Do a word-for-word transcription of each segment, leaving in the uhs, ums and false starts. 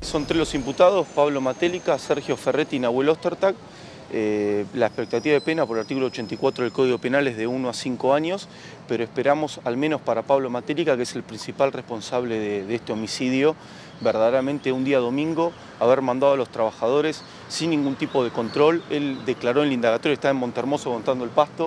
Son tres los imputados: Pablo Matelica, Sergio Ferretti y Nahuel Ostertag. Eh, la expectativa de pena por el artículo ochenta y cuatro del Código Penal es de uno a cinco años, pero esperamos, al menos para Pablo Matelica, que es el principal responsable de, de este homicidio, verdaderamente un día domingo, haber mandado a los trabajadores sin ningún tipo de control. Él declaró en el indagatorio, estaba en Montermoso montando el pasto,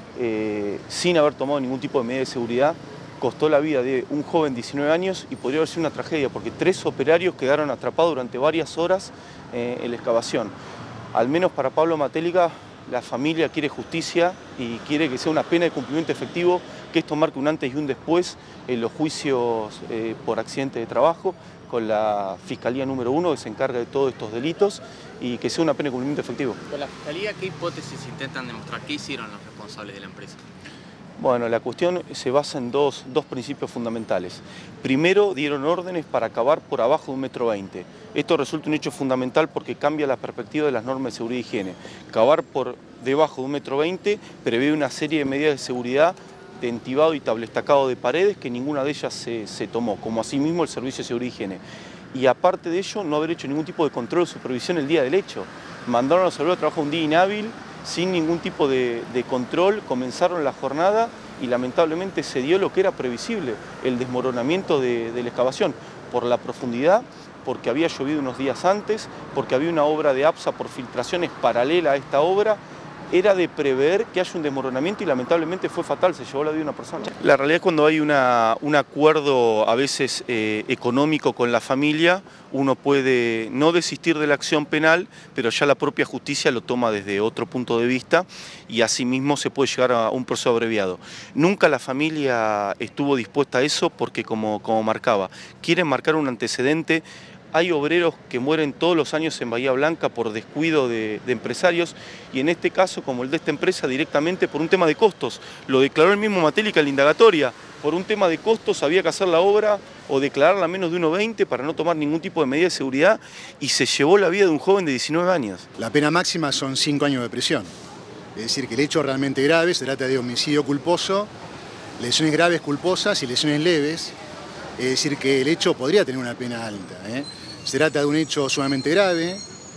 eh, sin haber tomado ningún tipo de medida de seguridad. Costó la vida de un joven de diecinueve años y podría haber sido una tragedia, porque tres operarios quedaron atrapados durante varias horas eh, en la excavación. Al menos para Pablo Matelica, la familia quiere justicia y quiere que sea una pena de cumplimiento efectivo, que esto marque un antes y un después en los juicios eh, por accidente de trabajo, con la Fiscalía número uno que se encarga de todos estos delitos, y que sea una pena de cumplimiento efectivo. ¿Con la Fiscalía qué hipótesis intentan demostrar? ¿Qué hicieron los responsables de la empresa? Bueno, la cuestión se basa en dos, dos principios fundamentales. Primero, dieron órdenes para cavar por abajo de un metro veinte. Esto resulta un hecho fundamental porque cambia la perspectiva de las normas de seguridad y higiene. Cavar por debajo de un metro veinte prevé una serie de medidas de seguridad de entibado y tablestacado de paredes, que ninguna de ellas se, se tomó, como asimismo el Servicio de Seguridad y Higiene. Y aparte de ello, no haber hecho ningún tipo de control o supervisión el día del hecho. Mandaron a los obreros a trabajar un día inhábil, sin ningún tipo de, de control, comenzaron la jornada y lamentablemente se dio lo que era previsible, el desmoronamiento de, de la excavación, por la profundidad, porque había llovido unos días antes, porque había una obra de APSA por filtraciones paralela a esta obra. Era de prever que haya un desmoronamiento y lamentablemente fue fatal, se llevó la vida de una persona. La realidad es cuando hay una, un acuerdo a veces eh, económico con la familia, uno puede no desistir de la acción penal, pero ya la propia justicia lo toma desde otro punto de vista y asimismo se puede llegar a un proceso abreviado. Nunca la familia estuvo dispuesta a eso porque, como, como marcaba, quieren marcar un antecedente. Hay obreros que mueren todos los años en Bahía Blanca por descuido de, de empresarios, y en este caso, como el de esta empresa, directamente por un tema de costos. Lo declaró el mismo Matelica en la indagatoria. Por un tema de costos había que hacer la obra o declararla a menos de uno veinte para no tomar ningún tipo de medida de seguridad, y se llevó la vida de un joven de diecinueve años. La pena máxima son cinco años de prisión. Es decir, que el hecho realmente grave se trata de homicidio culposo, lesiones graves culposas y lesiones leves. Es decir, que el hecho podría tener una pena alta, ¿eh? Se trata de un hecho sumamente grave,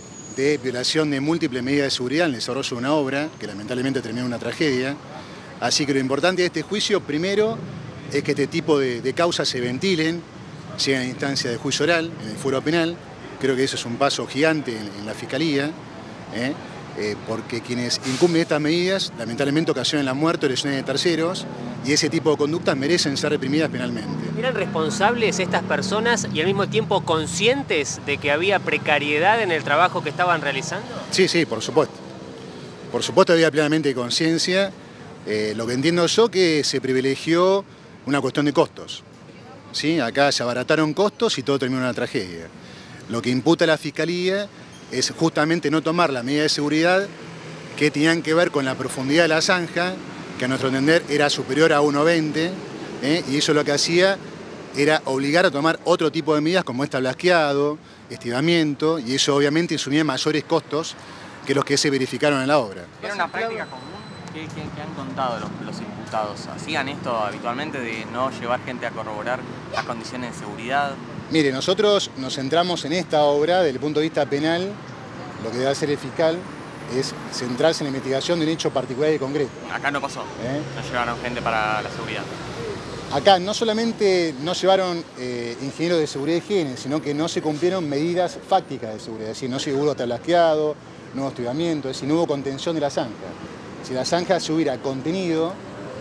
de violación de múltiples medidas de seguridad en el desarrollo de una obra, que lamentablemente terminó en una tragedia. Así que lo importante de este juicio, primero, es que este tipo de, de causas se ventilen, lleguen a instancia de juicio oral, en el fuero penal. Creo que eso es un paso gigante en, en la Fiscalía, ¿eh? Eh, porque quienes incumplen estas medidas, lamentablemente ocasionan la muerte o lesiones de terceros, y ese tipo de conductas merecen ser reprimidas penalmente. ¿Eran responsables estas personas y al mismo tiempo conscientes de que había precariedad en el trabajo que estaban realizando? Sí, sí, por supuesto. Por supuesto había plenamente conciencia. Eh, lo que entiendo yo que se privilegió una cuestión de costos, ¿sí? Acá se abarataron costos y todo terminó en una tragedia. Lo que imputa la Fiscalía es justamente no tomar la medida de seguridad que tenían que ver con la profundidad de la zanja, que a nuestro entender era superior a uno veinte, ¿eh? Y eso lo que hacía era obligar a tomar otro tipo de medidas como establasqueado, estiramiento, y eso obviamente insumía mayores costos que los que se verificaron en la obra. ¿Era una práctica común? ¿Qué, qué, qué han contado los, los imputados? ¿Hacían esto habitualmente de no llevar gente a corroborar las condiciones de seguridad? Mire, nosotros nos centramos en esta obra desde el punto de vista penal. Lo que debe hacer el fiscal es centrarse en la investigación de un hecho particular y concreto. Acá no pasó, ¿Eh? no llevaron gente para la seguridad. Acá no solamente no llevaron eh, ingenieros de seguridad y higiene, sino que no se cumplieron medidas fácticas de seguridad. Es decir, no se hubo tablasqueado, no hubo hostigamiento, es decir, no hubo contención de la zanja. Si la zanja se hubiera contenido,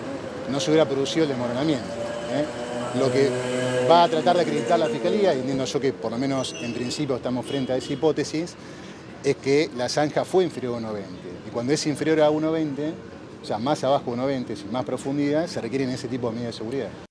no se hubiera producido el desmoronamiento, ¿eh? Lo que va a tratar de acreditar la Fiscalía, y entiendo yo que por lo menos en principio estamos frente a esa hipótesis, es que la zanja fue inferior a uno veinte. Y cuando es inferior a uno veinte, o sea, más abajo de uno veinte, sin más profundidad, se requieren ese tipo de medidas de seguridad.